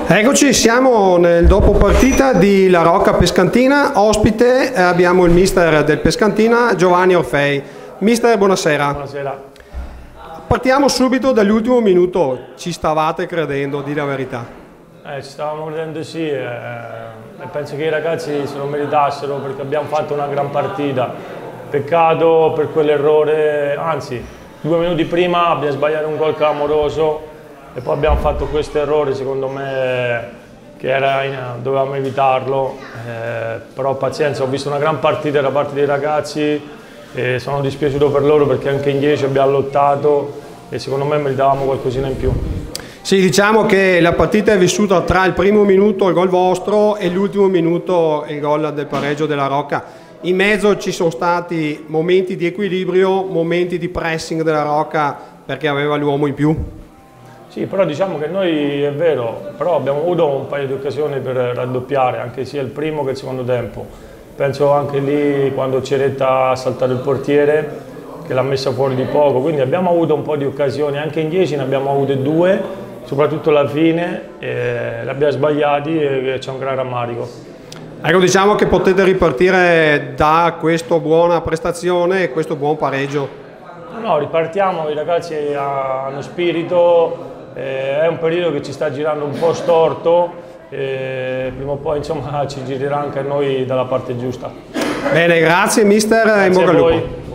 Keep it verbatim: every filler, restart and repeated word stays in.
Eccoci, siamo nel dopo partita di La Rocca Pescantina. Ospite abbiamo il mister del Pescantina, Giovanni Orfei. Mister, buonasera. Buonasera. Partiamo subito dall'ultimo minuto. Ci stavate credendo, di la verità? Eh, ci stavamo credendo, sì, eh, e penso che i ragazzi se lo meritassero perché abbiamo fatto una gran partita. Peccato per quell'errore, anzi, due minuti prima abbiamo sbagliato un gol clamoroso e poi abbiamo fatto questo errore, secondo me, che era in, dovevamo evitarlo, eh, però pazienza, ho visto una gran partita da parte dei ragazzi e sono dispiaciuto per loro perché anche in dieci abbiamo lottato e secondo me meritavamo qualcosina in più. Sì, diciamo che la partita è vissuta tra il primo minuto, il gol vostro, e l'ultimo minuto, il gol del pareggio della Rocca. In mezzo ci sono stati momenti di equilibrio, momenti di pressing della Rocca perché aveva l'uomo in più. Sì, però diciamo che noi, è vero, però abbiamo avuto un paio di occasioni per raddoppiare, anche sia il primo che il secondo tempo. Penso anche lì quando Ceretta ha saltato il portiere, che l'ha messa fuori di poco, quindi abbiamo avuto un po' di occasioni, anche in dieci ne abbiamo avute due, soprattutto alla fine, e le abbiamo sbagliati e c'è un gran rammarico. Ecco, diciamo che potete ripartire da questa buona prestazione e questo buon pareggio. No, ripartiamo, i ragazzi hanno spirito, eh, è un periodo che ci sta girando un po' storto, eh, prima o poi insomma ci girerà anche a noi dalla parte giusta. Bene, grazie mister, e in bocca al lupo.